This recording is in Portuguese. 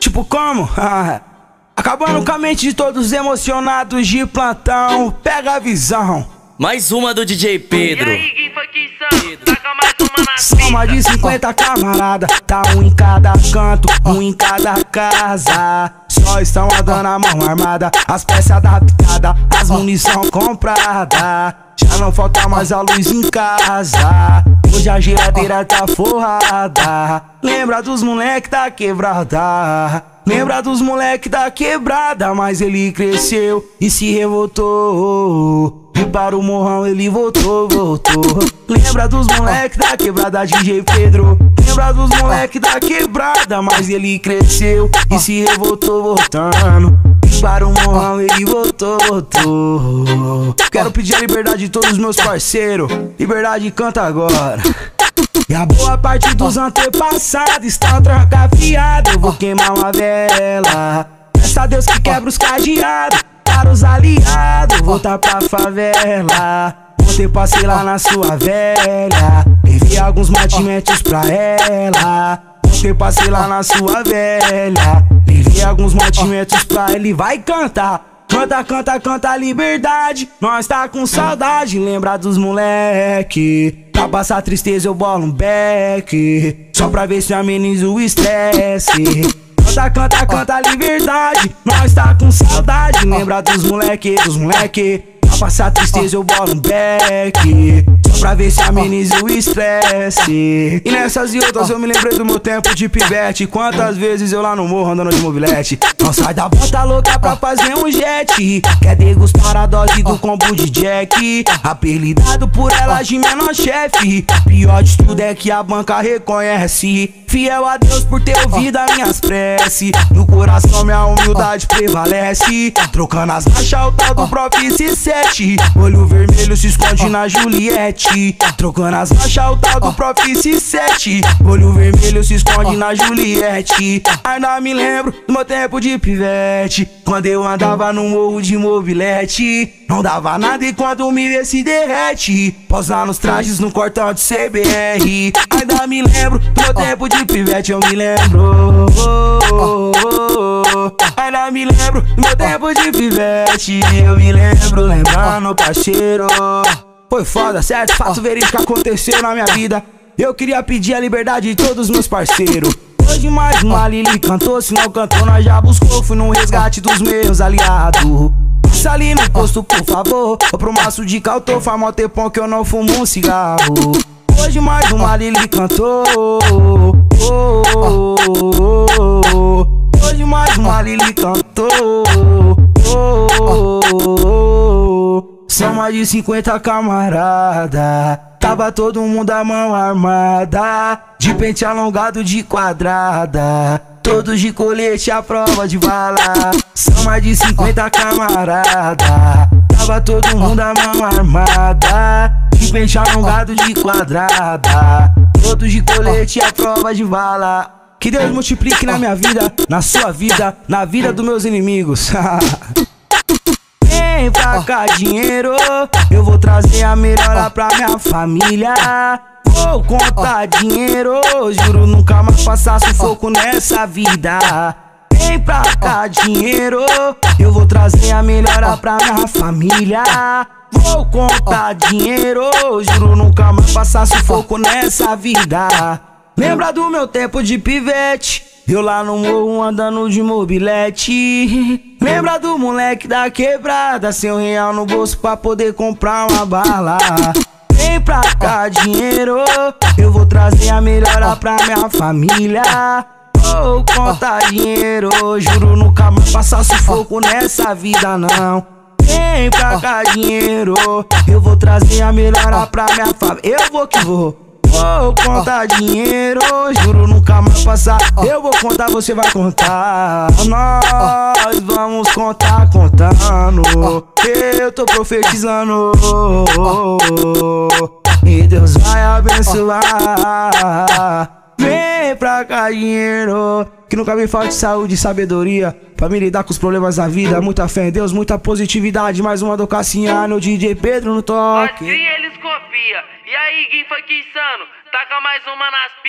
Tipo como? Acabando com a mente de todos os emocionados de plantão. Pega a visão. Mais uma do DJ Pedro. E aí, quem foi que são? Taca mais uma na Soma de 50 camarada, tá um em cada canto, um em cada casa. Só estão andando a mão armada, as peças adaptadas, as munição comprada. Já não falta mais a luz em casa, hoje a geladeira tá forrada. Lembra dos moleque da quebrada, lembra dos moleque da quebrada. Mas ele cresceu e se revoltou, e para o morrão ele voltou. Lembra dos moleque da quebrada, DJ Pedro. Lembra dos moleque da quebrada. Mas ele cresceu e se revoltou voltando, e para o morrão ele voltou. Quero pedir a liberdade de todos os meus parceiros. Liberdade canta agora. E a boa parte dos antepassados estão trancafiados. Eu vou queimar uma vela, peça a Deus que quebra os cadeados. Para os aliados, voltar pra favela. Ontem passei lá na sua velha, levei alguns mantimentos pra ela. Ontem passei lá na sua velha, levei alguns mantimentos pra ela. E vai cantar, canta, canta, canta a liberdade. Nós tá com saudade, lembra dos moleque. Pra passar tristeza eu bolo um beck, só pra ver se ameniza o estresse. Canta, canta, canta a liberdade. Nós tá com saudade, lembra dos moleque, Pra passar tristeza eu bolo um beck, só pra ver se ameniza o estresse. E nessas e outras eu me lembrei do meu tempo de pivete. Quantas vezes eu lá no morro andando de mobilete. Não sai da bota louca pra fazer um jet, quer degustar a dose do combo de Jack. Apelidado por ela de menor chefe, pior de tudo é que a banca reconhece. Fiel a Deus por ter ouvido as minhas preces, no coração minha humildade prevalece. Trocando as marchas, o tal do Profice 7, olho vermelho se esconde na Juliette. Trocando as marchas, o tal do Profice 7, olho vermelho se esconde na Juliette. Ainda me lembro do meu tempo de pivete, quando eu andava no morro de mobilete. Não dava nada enquanto me vê se derrete, posar nos trajes no cortão de CBR. Ainda me lembro do meu tempo de pivete, eu me lembro. Ainda me lembro do meu tempo de pivete, eu me lembro, lembrando, parceiro. Foi foda, certo? Fato verídico aconteceu na minha vida. Eu queria pedir a liberdade de todos os meus parceiros. Hoje mais uma Lili cantou, se não cantou nós já buscou. Fui no resgate dos meus aliados. Passa ali no posto, por favor. Vou pro maço de cautor, faz mó tempão que eu não fumo um cigarro. Hoje mais uma Lili cantou. Hoje mais uma Lili cantou. São mais de 50 camarada, tava todo mundo a mão armada, de pente alongado de quadrada, todos de colete à prova de bala. São mais de 50 camarada, tava todo mundo a mão armada, de pente alongado de quadrada, todos de colete à prova de bala. Que Deus multiplique na minha vida, na sua vida, na vida dos meus inimigos. Vem pra cá dinheiro, eu vou trazer a melhora pra minha família. Vou contar dinheiro, juro nunca mais passar sufoco nessa vida. Vem pra cá dinheiro, eu vou trazer a melhora pra minha família. Vou contar dinheiro, juro nunca mais passar sufoco nessa vida. Lembra do meu tempo de pivete, eu lá no morro andando de mobilete. Lembra do moleque da quebrada, sem R$1 no bolso pra poder comprar uma bala. Vem pra cá dinheiro, eu vou trazer a melhora pra minha família. Vou contar dinheiro, juro nunca mais passar sufoco nessa vida não. Vem pra cá dinheiro, eu vou trazer a melhora pra minha família. Eu vou que vou. Vou contar dinheiro, juro nunca mais passar. Eu vou contar, você vai contar. Nós vamos contar, contando. Eu tô profetizando, e Deus vai abençoar. Vem pra cá dinheiro, que nunca me falte saúde e sabedoria pra me lidar com os problemas da vida. Muita fé em Deus, muita positividade. Mais uma do Cassiano, DJ Pedro no toque. Assim eles copiam. E aí, quem foi que insano? Taca mais uma nas